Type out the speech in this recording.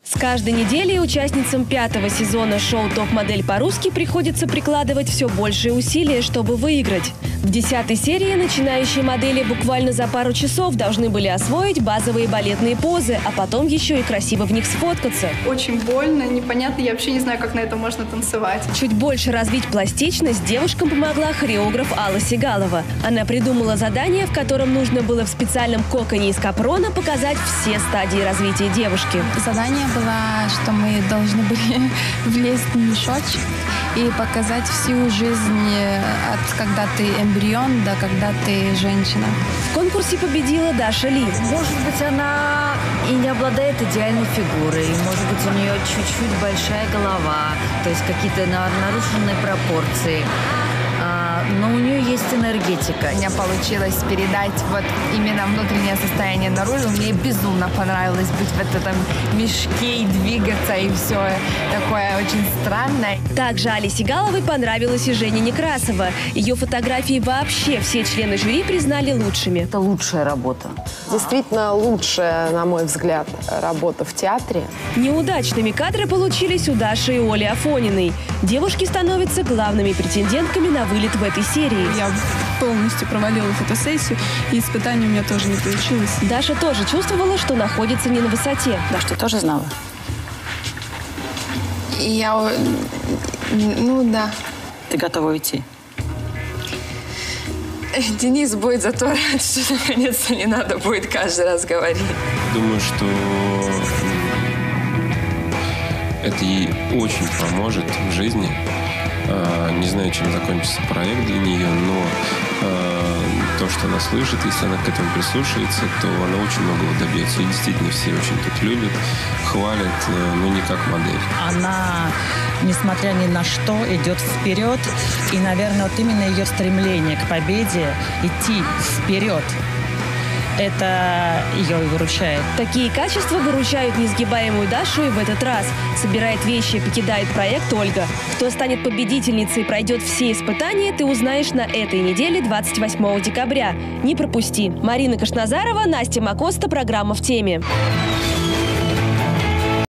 С каждой неделей участницам 5-го сезона шоу «Топ-модель по-русски» приходится прикладывать все большие усилия, чтобы выиграть. В 10-й серии начинающие модели буквально за пару часов должны были освоить базовые балетные позы, а потом еще и красиво в них сфоткаться. Очень больно, непонятно, я вообще не знаю, как на этом можно танцевать. Чуть больше развить пластичность девушкам помогла хореограф Алла Сигалова. Она придумала задание, в котором нужно было в специальном коконе из капрона показать все стадии развития девушки. Задание было, что мы должны были влезть в мешочек и показать всю жизнь от когда ты эмбрион до когда ты женщина. В конкурсе победила Даша Ли. Может быть, она и не обладает идеальной фигурой, может быть, у нее чуть-чуть большая голова, то есть какие-то нарушенные пропорции. Но у нее есть энергетика. У меня получилось передать вот именно внутреннее состояние наружу. Мне безумно понравилось быть в этом мешке и двигаться, и все такое очень странное. Также Алле Сигаловой понравилась и Женя Некрасова. Ее фотографии вообще все члены жюри признали лучшими. Это лучшая работа. Действительно лучшая, на мой взгляд, работа в театре. Неудачными кадры получились у Даши и Оли Афониной. Девушки становятся главными претендентками на вылет в этой серии. Я полностью провалила фотосессию, и испытание у меня тоже не получилось. Даша тоже чувствовала, что находится не на высоте. Да, что ты тоже знала? Да. Ты готова уйти? Денис будет зато рад, что наконец-то не надо будет каждый раз говорить. Думаю, что это ей очень поможет в жизни. Не знаю, чем закончится проект для нее, но то, что она слышит, если она к этому прислушается, то она очень многого добьется. И действительно все очень тут любят, хвалят, но не как модель. Она, несмотря ни на что, идет вперед. И, наверное, вот именно ее стремление к победе, идти вперед, это ее и выручает. Такие качества выручают несгибаемую Дашу и в этот раз. Собирает вещи и покидает проект Ольга. Кто станет победительницей и пройдет все испытания, ты узнаешь на этой неделе 28 декабря. Не пропусти. Марина Кашназарова, Настя Макоста, программа «В теме».